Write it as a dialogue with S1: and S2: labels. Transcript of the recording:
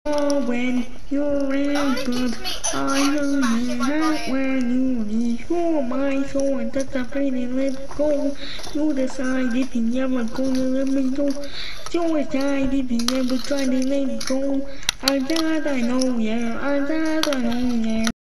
S1: When you're in, but I know you have when you need for my soul, and that's a feeling let go. You decide if you ever gonna let me go. So decide if you ever try to let go. I know, yeah, I know, yeah.